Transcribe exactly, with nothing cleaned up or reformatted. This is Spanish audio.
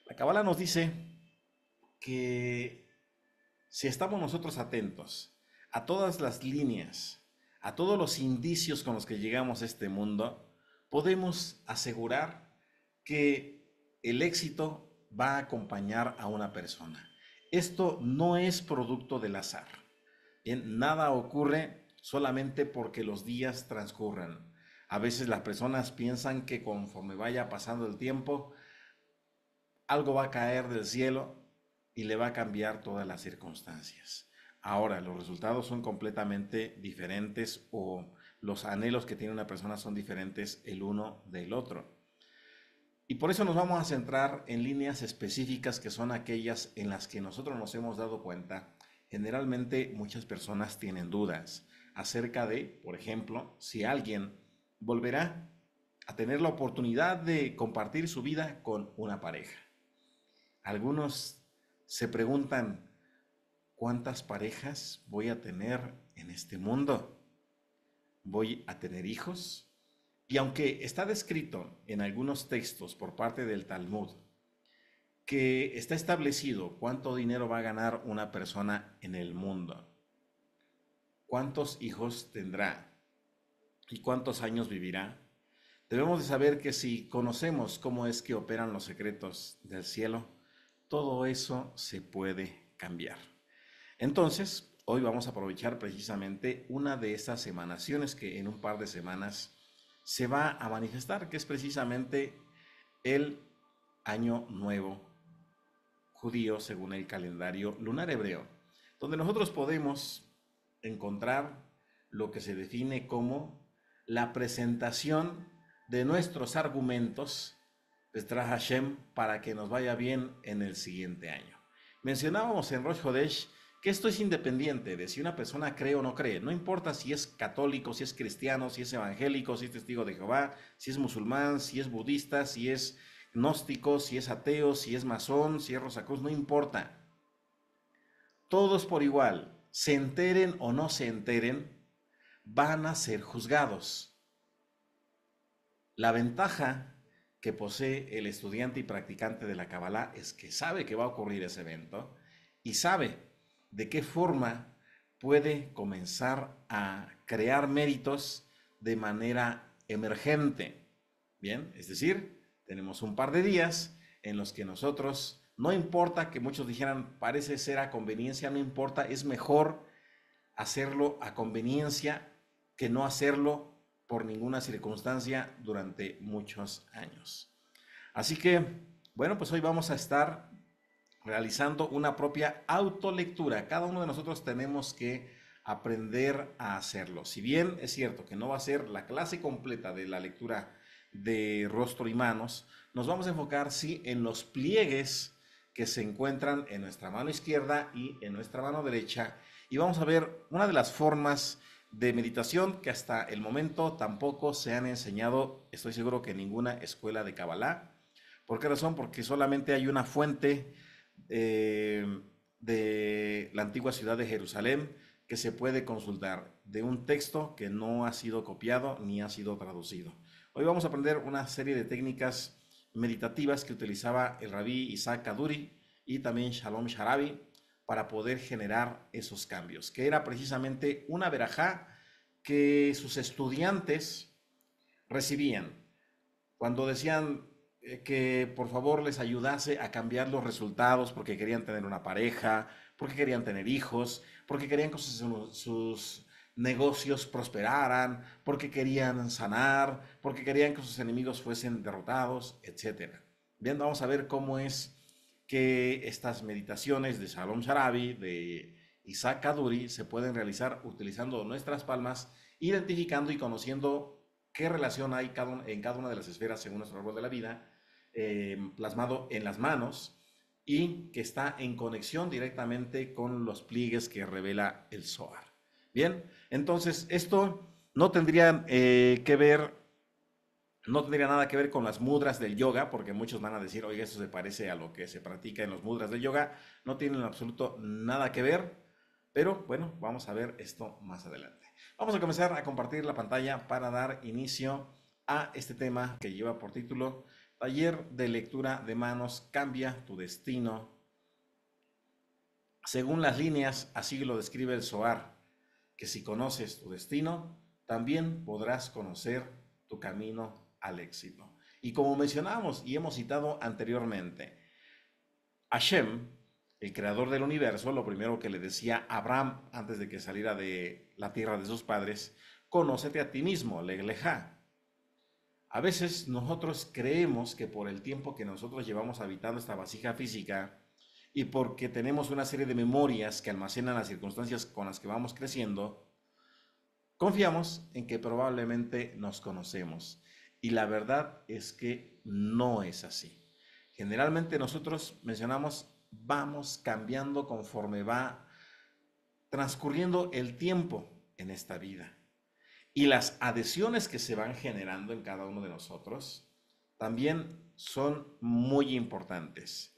La Cábala nos dice que si estamos nosotros atentos a todas las líneas, a todos los indicios con los que llegamos a este mundo, podemos asegurar que el éxito va a acompañar a una persona. Esto no es producto del azar. Bien, nada ocurre solamente porque los días transcurran. A veces las personas piensan que conforme vaya pasando el tiempo, algo va a caer del cielo y le va a cambiar todas las circunstancias. Ahora, los resultados son completamente diferentes o los anhelos que tiene una persona son diferentes el uno del otro. Y por eso nos vamos a centrar en líneas específicas que son aquellas en las que nosotros nos hemos dado cuenta. Generalmente muchas personas tienen dudas acerca de, por ejemplo, si alguien volverá a tener la oportunidad de compartir su vida con una pareja. Algunos se preguntan, ¿cuántas parejas voy a tener en este mundo? ¿Voy a tener hijos? Y aunque está descrito en algunos textos por parte del Talmud que está establecido cuánto dinero va a ganar una persona en el mundo, cuántos hijos tendrá y cuántos años vivirá, debemos de saber que si conocemos cómo es que operan los secretos del cielo, todo eso se puede cambiar. Entonces, hoy vamos a aprovechar precisamente una de estas emanaciones que en un par de semanas se va a manifestar, que es precisamente el Año Nuevo judío según el calendario lunar hebreo, donde nosotros podemos encontrar lo que se define como la presentación de nuestros argumentos Bestraj Hashem para que nos vaya bien en el siguiente año. Mencionábamos en Rosh Hodesh que esto es independiente de si una persona cree o no cree. No importa si es católico, si es cristiano, si es evangélico, si es testigo de Jehová, si es musulmán, si es budista, si es gnóstico, si es ateo, si es masón, si es Rosacruz, no importa. Todos por igual, se enteren o no se enteren, van a ser juzgados. La ventaja que posee el estudiante y practicante de la Kabbalah es que sabe que va a ocurrir ese evento y sabe de qué forma puede comenzar a crear méritos de manera emergente. Bien, es decir, tenemos un par de días en los que nosotros, no importa que muchos dijeran, parece ser a conveniencia, no importa, es mejor hacerlo a conveniencia que no hacerlo por ninguna circunstancia durante muchos años. Así que, bueno, pues hoy vamos a estar realizando una propia autolectura. Cada uno de nosotros tenemos que aprender a hacerlo. Si bien es cierto que no va a ser la clase completa de la lectura de rostro y manos, nos vamos a enfocar sí en los pliegues que se encuentran en nuestra mano izquierda y en nuestra mano derecha, y vamos a ver una de las formas de meditación que hasta el momento tampoco se han enseñado, estoy seguro que en ninguna escuela de Kabbalah. ¿Por qué razón? Porque solamente hay una fuente eh, de la antigua ciudad de Jerusalén que se puede consultar, de un texto que no ha sido copiado ni ha sido traducido. Hoy vamos a aprender una serie de técnicas meditativas que utilizaba el rabí Isaac Kaduri y también Shalom Sharabi para poder generar esos cambios, que era precisamente una verajá que sus estudiantes recibían cuando decían eh, que por favor les ayudase a cambiar los resultados porque querían tener una pareja, porque querían tener hijos, porque querían que sus, sus negocios prosperaran, porque querían sanar, porque querían que sus enemigos fuesen derrotados, etcétera. Bien, vamos a ver cómo es que estas meditaciones de Shalom Sharabi, de Isaac Kaduri, se pueden realizar utilizando nuestras palmas, identificando y conociendo qué relación hay cada, en cada una de las esferas según nuestro árbol de la vida, eh, plasmado en las manos y que está en conexión directamente con los pliegues que revela el Zohar. Bien, entonces esto no tendría eh, que ver, no tendría nada que ver con las mudras del yoga, porque muchos van a decir, oye, eso se parece a lo que se practica en los mudras del yoga. No tienen en absoluto nada que ver, pero bueno, vamos a ver esto más adelante. Vamos a comenzar a compartir la pantalla para dar inicio a este tema que lleva por título Taller de lectura de manos cambia tu destino. Según las líneas, así lo describe el Zohar, que si conoces tu destino, también podrás conocer tu camino al éxito. Y como mencionamos y hemos citado anteriormente, Hashem, el creador del universo, lo primero que le decía a Abraham antes de que saliera de la tierra de sus padres, conócete a ti mismo, Leglejá. A veces nosotros creemos que por el tiempo que nosotros llevamos habitando esta vasija física y porque tenemos una serie de memorias que almacenan las circunstancias con las que vamos creciendo, confiamos en que probablemente nos conocemos. Y la verdad es que no es así. Generalmente nosotros mencionamos, vamos cambiando conforme va transcurriendo el tiempo en esta vida. Y las adhesiones que se van generando en cada uno de nosotros también son muy importantes.